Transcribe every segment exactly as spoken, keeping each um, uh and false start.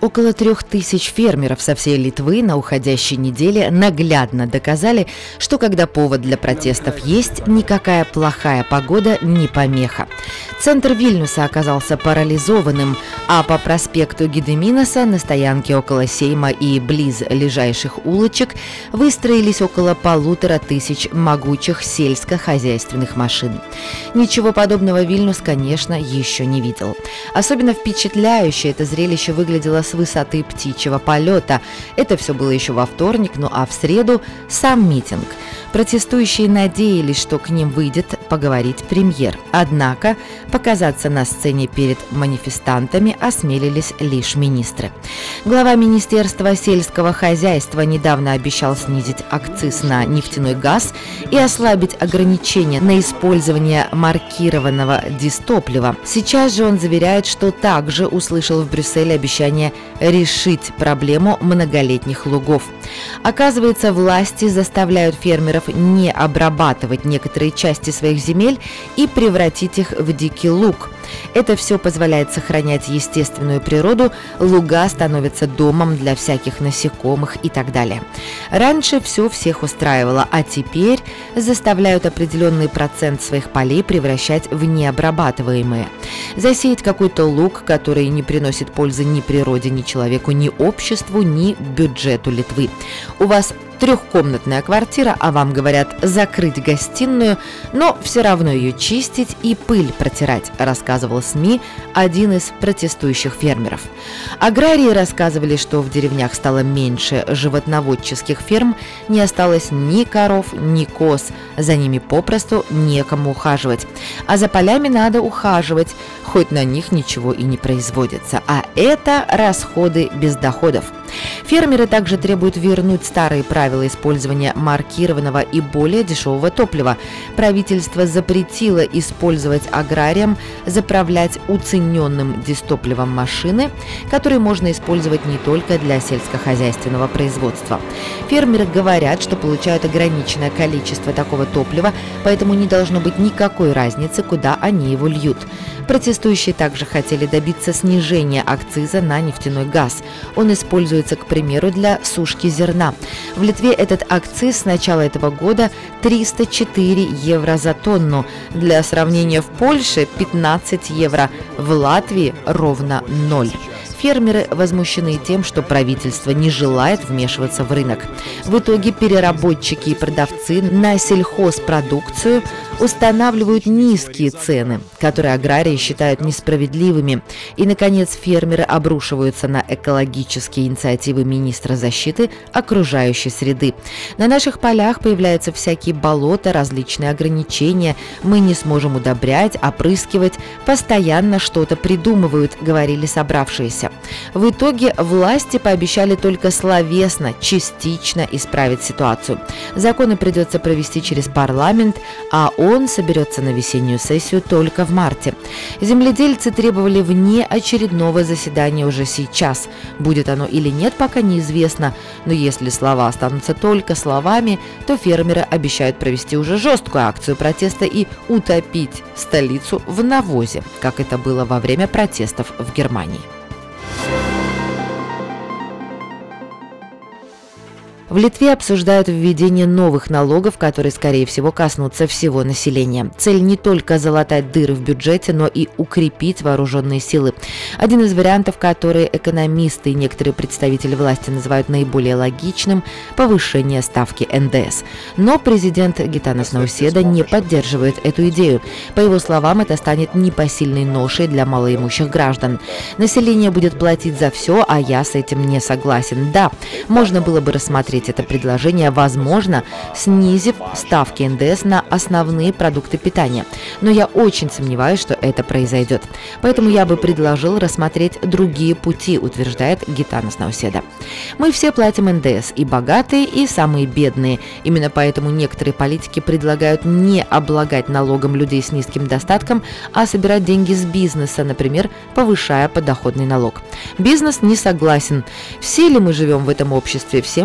Около трех тысяч фермеров со всей Литвы на уходящей неделе наглядно доказали, что когда повод для протестов есть, никакая плохая погода не помеха. Центр Вильнюса оказался парализованным, а по проспекту Гедеминаса на стоянке около Сейма и близ ближайших улочек выстроились около полутора тысяч могучих сельскохозяйственных машин. Ничего подобного Вильнюс, конечно, еще не видел. Особенно впечатляюще это зрелище выглядело с высоты птичьего полета. Это все было еще во вторник, ну а в среду сам митинг. Протестующие надеялись, что к ним выйдет поговорить премьер. Однако показаться на сцене перед манифестантами осмелились лишь министры. Глава Министерства сельского хозяйства недавно обещал снизить акциз на нефтяной газ и ослабить ограничения на использование маркированного дистоплива. Сейчас же он заверяет, что также услышал в Брюсселе обещание решить проблему многолетних лугов. Оказывается, власти заставляют фермеров не обрабатывать некоторые части своих земель и превратить их в дикий луг. Это все позволяет сохранять естественную природу, луга становятся домом для всяких насекомых и так далее. Раньше все всех устраивало, а теперь заставляют определенный процент своих полей превращать в необрабатываемые. Засеять какой-то луг, который не приносит пользы ни природе, ни человеку, ни обществу, ни бюджету Литвы. У вас трехкомнатная квартира, а вам говорят закрыть гостиную, но все равно ее чистить и пыль протирать, рассказывал СМИ один из протестующих фермеров. Аграрии рассказывали, что в деревнях стало меньше животноводческих ферм, не осталось ни коров, ни коз, за ними попросту некому ухаживать. А за полями надо ухаживать, хоть на них ничего и не производится, а это расходы без доходов. Фермеры также требуют вернуть старые правила использования маркированного и более дешевого топлива. Правительство запретило использовать аграриям заправлять уцененным дистопливом машины, которые можно использовать не только для сельскохозяйственного производства. Фермеры говорят, что получают ограниченное количество такого топлива, поэтому не должно быть никакой разницы, куда они его льют. Протестующие также хотели добиться снижения акциза на нефтяной газ. Он используется, к примеру, для сушки зерна. В Литве этот акциз с начала этого года триста четыре евро за тонну. Для сравнения, в Польше пятнадцать евро, в Латвии ровно ноль. Фермеры возмущены тем, что правительство не желает вмешиваться в рынок. В итоге переработчики и продавцы на сельхозпродукцию устанавливают низкие цены, которые аграрии считают несправедливыми. И, наконец, фермеры обрушиваются на экологические инициативы министра защиты окружающей среды. На наших полях появляются всякие болота, различные ограничения. Мы не сможем удобрять, опрыскивать, постоянно что-то придумывают, говорили собравшиеся. В итоге власти пообещали только словесно, частично исправить ситуацию. Законы придется провести через парламент, а он соберется на весеннюю сессию только в марте. Земледельцы требовали внеочередного заседания уже сейчас. Будет оно или нет, пока неизвестно. Но если слова останутся только словами, то фермеры обещают провести уже жесткую акцию протеста и утопить столицу в навозе, как это было во время протестов в Германии. В Литве обсуждают введение новых налогов, которые, скорее всего, коснутся всего населения. Цель не только залатать дыры в бюджете, но и укрепить вооруженные силы. Один из вариантов, которые экономисты и некоторые представители власти называют наиболее логичным – повышение ставки эн дэ эс. Но президент Гитанас Науседа не поддерживает эту идею. По его словам, это станет непосильной ношей для малоимущих граждан. Население будет платить за все, а я с этим не согласен. Да, можно было бы рассмотреть это предложение, возможно, снизив ставки эн дэ эс на основные продукты питания. Но я очень сомневаюсь, что это произойдет. Поэтому я бы предложил рассмотреть другие пути, утверждает Гитанас Науседа. Мы все платим эн дэ эс, и богатые, и самые бедные. Именно поэтому некоторые политики предлагают не облагать налогом людей с низким достатком, а собирать деньги с бизнеса, например, повышая подоходный налог. Бизнес не согласен. Все ли мы живем в этом обществе? Всем ли нужны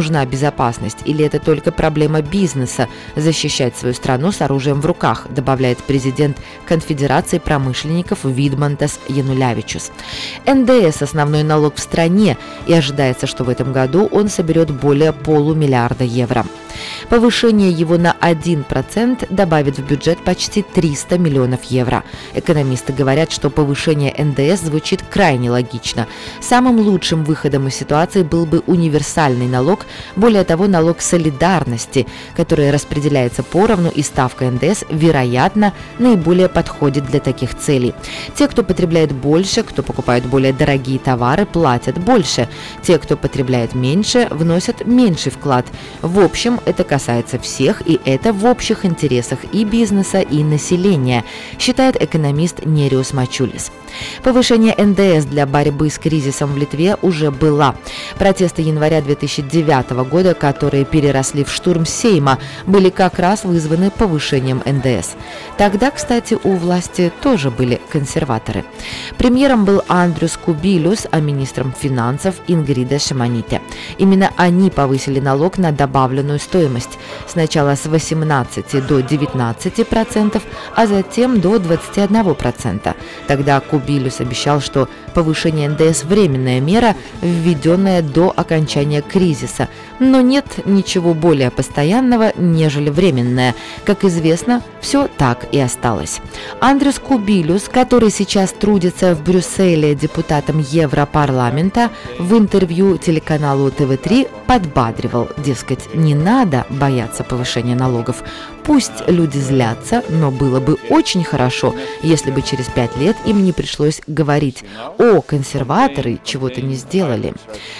нужна безопасность, или это только проблема бизнеса защищать свою страну с оружием в руках, добавляет президент Конфедерации промышленников Видмантас Янулявичус. эн дэ эс – основной налог в стране, и ожидается, что в этом году он соберет более полумиллиарда евро. Повышение его на один процент добавит в бюджет почти триста миллионов евро. Экономисты говорят, что повышение эн дэ эс звучит крайне логично. Самым лучшим выходом из ситуации был бы универсальный налог, более того, налог солидарности, который распределяется поровну, и ставка эн дэ эс, вероятно, наиболее подходит для таких целей. Те, кто потребляет больше, кто покупает более дорогие товары, платят больше. Те, кто потребляет меньше, вносят меньший вклад. В общем, это касается всех, и это в общих интересах и бизнеса, и населения, считает экономист Нериус Мачулис. Повышение эн дэ эс для борьбы с кризисом в Литве уже было. Протесты января две тысячи девятого года, которые переросли в штурм Сейма, были как раз вызваны повышением эн дэ эс. Тогда, кстати, у власти тоже были консерваторы. Премьером был Андрюс Кубилюс, а министром финансов Ингрида Шимоните. Именно они повысили налог на добавленную стоимость сначала с восемнадцати до девятнадцати процентов, а затем до двадцати одного процента. Тогда Кубилюс обещал, что повышение эн дэ эс – временная мера, введенная до окончания кризиса. Но нет ничего более постоянного, нежели временное. Как известно, все так и осталось. Андрюс Кубилюс, который сейчас трудится в Брюсселе депутатом Европарламента, в интервью телеканалу тэ вэ три подбадривал, дескать, не надо бояться повышения налогов. Пусть люди злятся, но было бы очень хорошо, если бы через пять лет им не пришлось говорить: «О, консерваторы чего-то не сделали».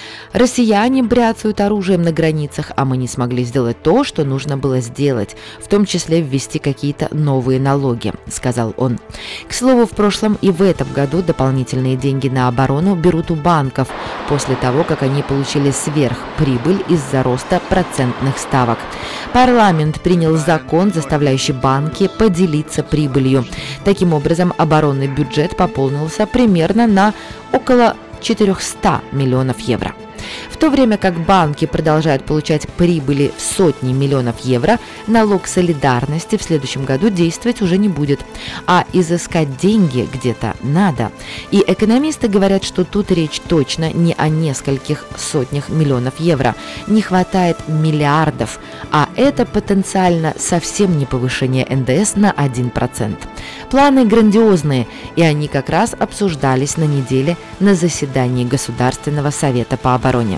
Россияне бряцают оружием на границах, а мы не смогли сделать то, что нужно было сделать, в том числе ввести какие-то новые налоги, сказал он. К слову, в прошлом и в этом году дополнительные деньги на оборону берут у банков после того, как они получили сверхприбыль из-за роста процентных ставок. Парламент принял закон, заставляющий банки поделиться прибылью. Таким образом, оборонный бюджет пополнился примерно на около четырехсот миллионов евро. В то время как банки продолжают получать прибыли в сотни миллионов евро, налог солидарности в следующем году действовать уже не будет. А изыскать деньги где-то надо. И экономисты говорят, что тут речь точно не о нескольких сотнях миллионов евро. Не хватает миллиардов, а это потенциально совсем не повышение эн дэ эс на один процент. Планы грандиозные, и они как раз обсуждались на неделе на заседании Государственного совета по обороне.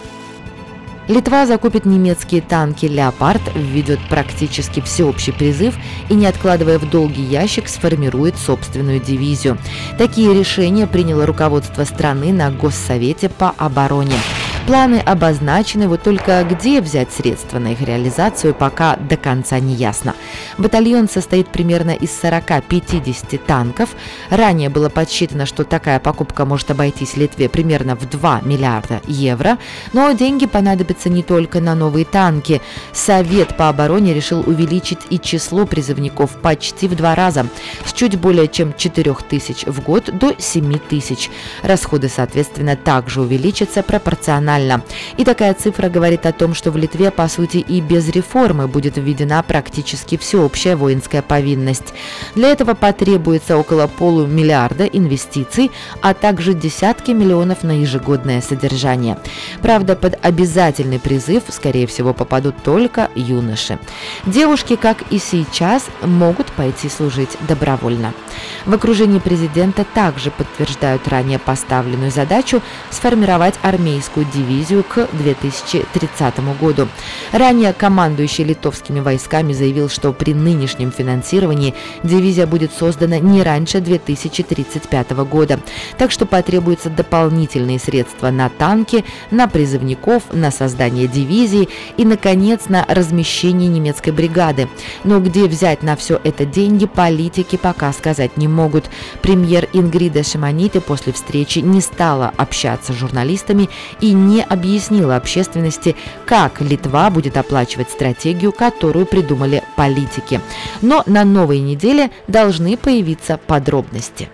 Литва закупит немецкие танки «Леопард», введет практически всеобщий призыв и, не откладывая в долгий ящик, сформирует собственную дивизию. Такие решения приняло руководство страны на Госсовете по обороне. Планы обозначены, вот только где взять средства на их реализацию, пока до конца не ясно. Батальон состоит примерно из сорока-пятидесяти танков. Ранее было подсчитано, что такая покупка может обойтись Литве примерно в два миллиарда евро. Но деньги понадобятся не только на новые танки. Совет по обороне решил увеличить и число призывников почти в два раза, с чуть более чем четырёх тысяч в год до семи тысяч. Расходы, соответственно, также увеличатся пропорционально. И такая цифра говорит о том, что в Литве, по сути, и без реформы будет введена практически всеобщая воинская повинность. Для этого потребуется около полумиллиарда инвестиций, а также десятки миллионов на ежегодное содержание. Правда, под обязательный призыв, скорее всего, попадут только юноши. Девушки, как и сейчас, могут пойти служить добровольно. В окружении президента также подтверждают ранее поставленную задачу сформировать армейскую дивизию дивизию к две тысячи тридцатому году. Ранее командующий литовскими войсками заявил, что при нынешнем финансировании дивизия будет создана не раньше две тысячи тридцать пятого года. Так что потребуются дополнительные средства на танки, на призывников, на создание дивизии и, наконец, на размещение немецкой бригады. Но где взять на все это деньги, политики пока сказать не могут. Премьер Ингрида Шимоните после встречи не стала общаться с журналистами и не не объяснила общественности, как Литва будет оплачивать стратегию, которую придумали политики. Но на новой неделе должны появиться подробности.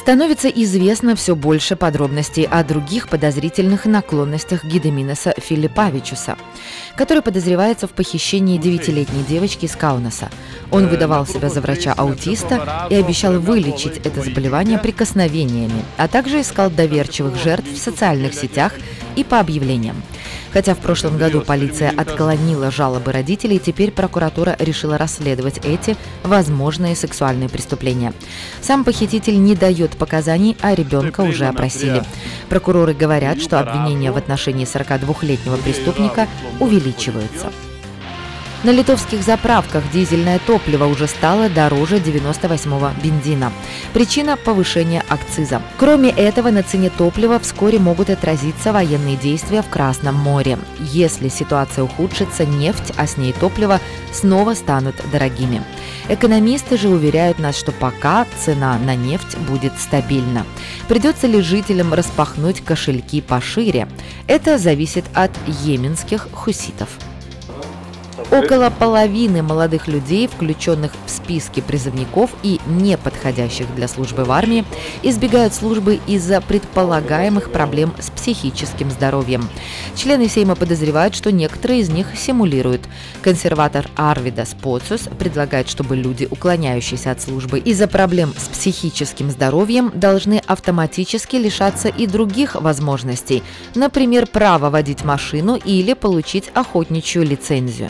Становится известно все больше подробностей о других подозрительных наклонностях Гедеминаса Филиппавичуса, который подозревается в похищении девятилетней девочки из Каунаса. Он выдавал себя за врача-аутиста и обещал вылечить это заболевание прикосновениями, а также искал доверчивых жертв в социальных сетях и по объявлениям. Хотя в прошлом году полиция отклонила жалобы родителей, теперь прокуратура решила расследовать эти возможные сексуальные преступления. Сам похититель не дает показаний, а ребенка уже опросили. Прокуроры говорят, что обвинения в отношении сорокадвухлетнего преступника увеличиваются. На литовских заправках дизельное топливо уже стало дороже девяносто восьмого бензина. Причина – повышение акциза. Кроме этого, на цене топлива вскоре могут отразиться военные действия в Красном море. Если ситуация ухудшится, нефть, а с ней топливо, снова станут дорогими. Экономисты же уверяют нас, что пока цена на нефть будет стабильна. Придется ли жителям распахнуть кошельки пошире? Это зависит от йеменских хуситов. Около половины молодых людей, включенных в списки призывников и не подходящих для службы в армии, избегают службы из-за предполагаемых проблем с психическим здоровьем. Члены Сейма подозревают, что некоторые из них симулируют. Консерватор Арвидас Поциус предлагает, чтобы люди, уклоняющиеся от службы из-за проблем с психическим здоровьем, должны автоматически лишаться и других возможностей, например, права водить машину или получить охотничью лицензию.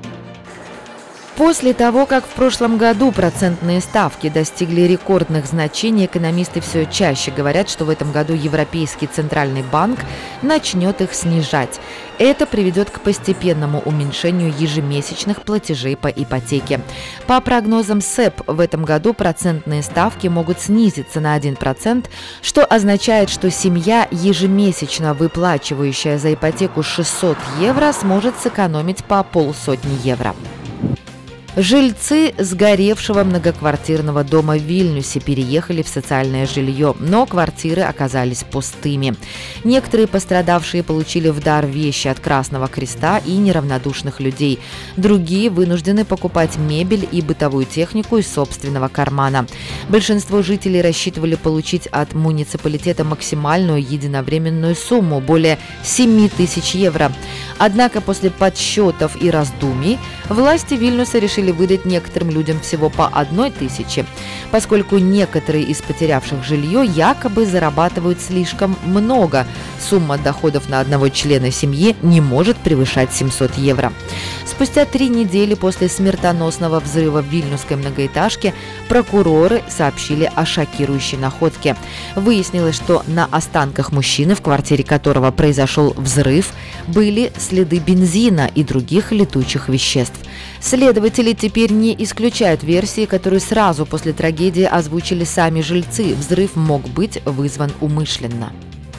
После того, как в прошлом году процентные ставки достигли рекордных значений, экономисты все чаще говорят, что в этом году Европейский центральный банк начнет их снижать. Это приведет к постепенному уменьшению ежемесячных платежей по ипотеке. По прогнозам СЭП, в этом году процентные ставки могут снизиться на один процент, что означает, что семья, ежемесячно выплачивающая за ипотеку шестьсот евро, сможет сэкономить по полсотни евро. Жильцы сгоревшего многоквартирного дома в Вильнюсе переехали в социальное жилье, но квартиры оказались пустыми. Некоторые пострадавшие получили в дар вещи от Красного Креста и неравнодушных людей. Другие вынуждены покупать мебель и бытовую технику из собственного кармана. Большинство жителей рассчитывали получить от муниципалитета максимальную единовременную сумму – более семи тысяч евро. Однако после подсчетов и раздумий власти Вильнюса решили выдать некоторым людям всего по одной тысяче, поскольку некоторые из потерявших жилье якобы зарабатывают слишком много. Сумма доходов на одного члена семьи не может превышать семьсот евро. Спустя три недели после смертоносного взрыва в вильнюсской многоэтажке прокуроры сообщили о шокирующей находке. Выяснилось, что на останках мужчины, в квартире которого произошел взрыв, были следы бензина и других летучих веществ. Следователи теперь не исключают версии, которую сразу после трагедии озвучили сами жильцы. Взрыв мог быть вызван умышленно.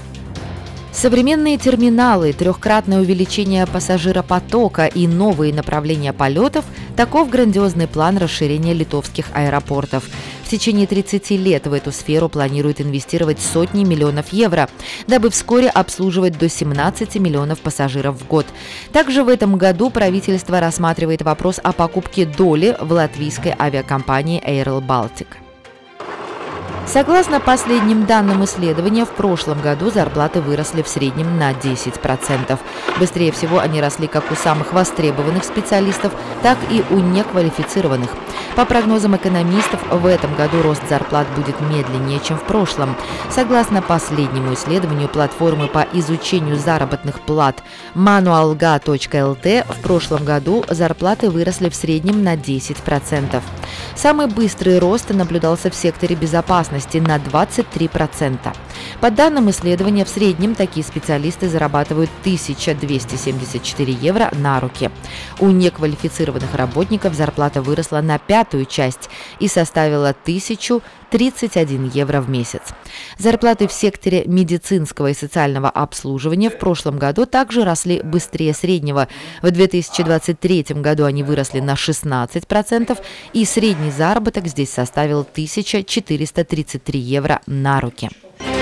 Современные терминалы, трехкратное увеличение пассажиропотока и новые направления полетов – таков грандиозный план расширения литовских аэропортов. В течение тридцати лет в эту сферу планируют инвестировать сотни миллионов евро, дабы вскоре обслуживать до семнадцати миллионов пассажиров в год. Также в этом году правительство рассматривает вопрос о покупке доли в латвийской авиакомпании Air Baltic. Согласно последним данным исследования, в прошлом году зарплаты выросли в среднем на десять процентов. Быстрее всего они росли как у самых востребованных специалистов, так и у неквалифицированных. По прогнозам экономистов, в этом году рост зарплат будет медленнее, чем в прошлом. Согласно последнему исследованию платформы по изучению заработных плат manualga точка эл ти, в прошлом году зарплаты выросли в среднем на десять процентов. Самый быстрый рост наблюдался в секторе безопасности на двадцать три процента. По данным исследования, в среднем такие специалисты зарабатывают тысячу двести семьдесят четыре евро на руки. У неквалифицированных работников зарплата выросла на пятую часть и составила тысячу тридцать один евро в месяц. Зарплаты в секторе медицинского и социального обслуживания в прошлом году также росли быстрее среднего. В две тысячи двадцать третьем году они выросли на шестнадцать процентов, и средний заработок здесь составил тысячу четыреста тридцать три евро на руки.